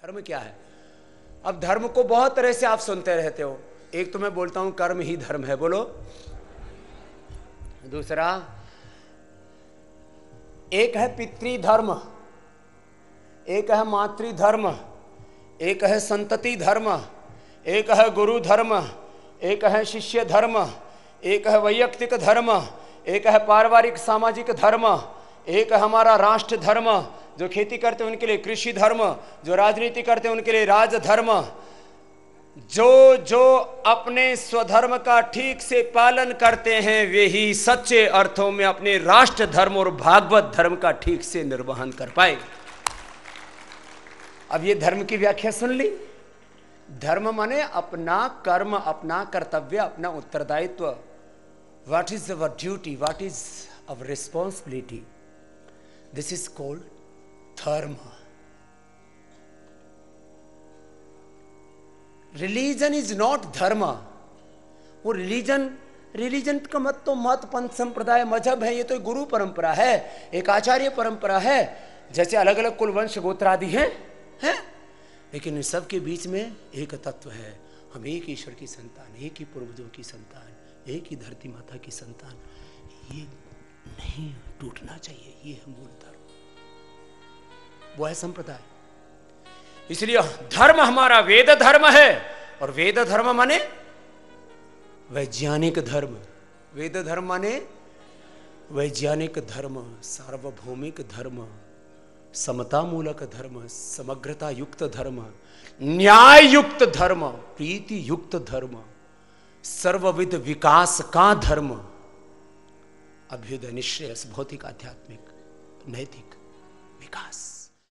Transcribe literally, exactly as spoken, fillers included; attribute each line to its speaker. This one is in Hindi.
Speaker 1: धर्म क्या है? अब धर्म को बहुत तरह से आप सुनते रहते हो। एक तो मैं बोलता हूं कर्म ही धर्म है, बोलो। दूसरा, एक है पितृधर्म, एक है मातृधर्म, एक है संतति धर्म, एक है गुरु धर्म, एक है शिष्य धर्म, एक है वैयक्तिक धर्म, एक है पारिवारिक सामाजिक धर्म, एक है हमारा राष्ट्र धर्म, जो खेती करते हैं उनके लिए कृषि धर्म, जो राजनीति करते हैं उनके लिए राजधर्म। जो जो अपने स्वधर्म का ठीक से पालन करते हैं वे ही सच्चे अर्थों में अपने राष्ट्र धर्म और भागवत धर्म का ठीक से निर्वहन कर पाए। अब ये धर्म की व्याख्या सुन ली। धर्म माने अपना कर्म, अपना कर्तव्य, अपना उत्तरदायित्व। What is our duty, what is our responsibility, this is called dharma. Religion is not dharma. वो रिलीजन रिलीजन का मत तो मत, पंथ, संप्रदाय, मजहब है, ये तो एक गुरु परंपरा है, एक आचार्य परंपरा है। जैसे अलग अलग कुल वंश गोत्र आदि हैं हैं, लेकिन इन सब के बीच में एक तत्व है। हम एक ईश्वर की संतान, एक ही पूर्वजों की संतान, एक ही धरती माता की संतान। ये नहीं टूटना चाहिए। ये है मूल धर्म, वो है संप्रदाय। इसलिए धर्म हमारा वेद धर्म है। और वेद धर्म माने वैज्ञानिक धर्म। वेद धर्म माने वैज्ञानिक धर्म, सार्वभौमिक धर्म, समता मूलक धर्म, समग्रता युक्त धर्म, न्याय युक्त धर्म, प्रीति युक्त धर्म, सर्वविध विकास का धर्म, अभ्युदय निश्रेयस, भौतिक आध्यात्मिक नैतिक विकास।